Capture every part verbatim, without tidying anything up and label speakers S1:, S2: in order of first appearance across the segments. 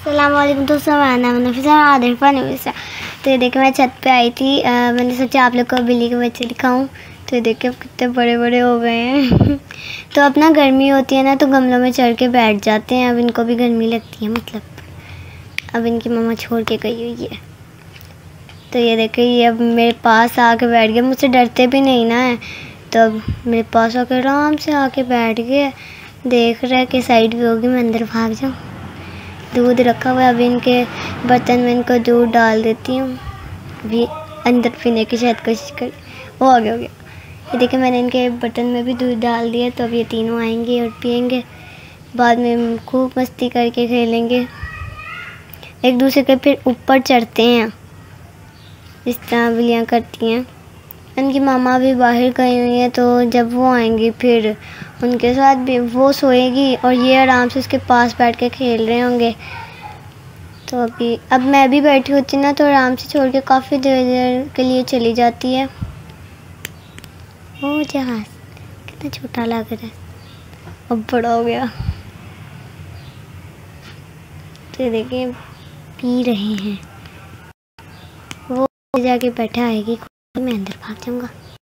S1: अस्सलाम वालेकुम दोस्तों, मेरा नाम नफीसा आदिफा नफीसा। तो ये देखिए मैं छत पे आई थी। आ, मैंने सोचा आप लोग को बिल्ली के बच्चे दिखाऊं। तो ये देखिए अब कितने बड़े बड़े हो गए हैं। तो अब ना गर्मी होती है ना तो गमलों में चढ़ के बैठ जाते हैं। अब इनको भी गर्मी लगती है, मतलब अब इनकी मम्मा छोड़ के गई हुई है। तो ये देखिए ये अब मेरे पास आके बैठ गए, मुझसे डरते भी नहीं ना है। तो अब मेरे पास आके आराम से आके बैठ गए, देख रहे कि साइड भी होगी, मैं अंदर भाग जाऊँ। दूध रखा हुआ है, अभी इनके बर्तन में इनको दूध डाल देती हूँ। अभी अंदर पीने की शायद कोशिश कर, वो आ गया हो गया। ये देखिए मैंने इनके बर्तन में भी दूध डाल दिया। तो अब ये तीनों आएंगे और पियेंगे, बाद में खूब मस्ती करके खेलेंगे, एक दूसरे के फिर ऊपर चढ़ते हैं, इस तरह बिल्लियाँ करती हैं। इनकी मामा भी बाहर गई हुई हैं, तो जब वो आएंगी फिर उनके साथ भी वो सोएगी और ये आराम से उसके पास बैठ के खेल रहे होंगे। तो अभी अब मैं भी बैठी होती ना तो आराम से छोड़ के काफ़ी देर देर के लिए चली जाती है। वो जहाज़ कितना छोटा लग रहा है, अब बड़ा हो गया। तो देखिए पी रहे हैं, वो जाके बैठा आएगी, मैं अंदर भाग जाऊंगा।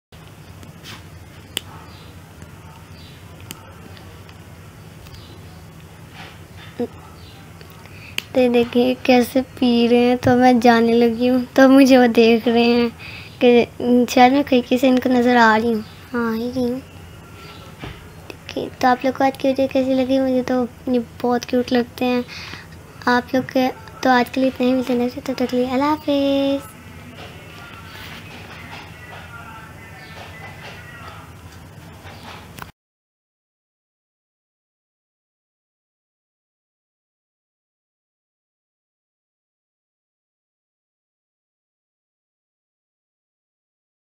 S1: तो देखिए कैसे पी रहे हैं। तो मैं जाने लगी हूँ तो मुझे वो देख रहे हैं कि शायद मैं कहीं से इनको नज़र आ रही हूँ। हाँ ही रही हूँ। ठीक, तो आप लोग को आज की वीडियो कैसी लगी? मुझे तो ये बहुत क्यूट लगते हैं आप लोग के। तो आज के लिए इतना ही, मिलते हैं, तब तक के लिए अल्लाह हाफिज़।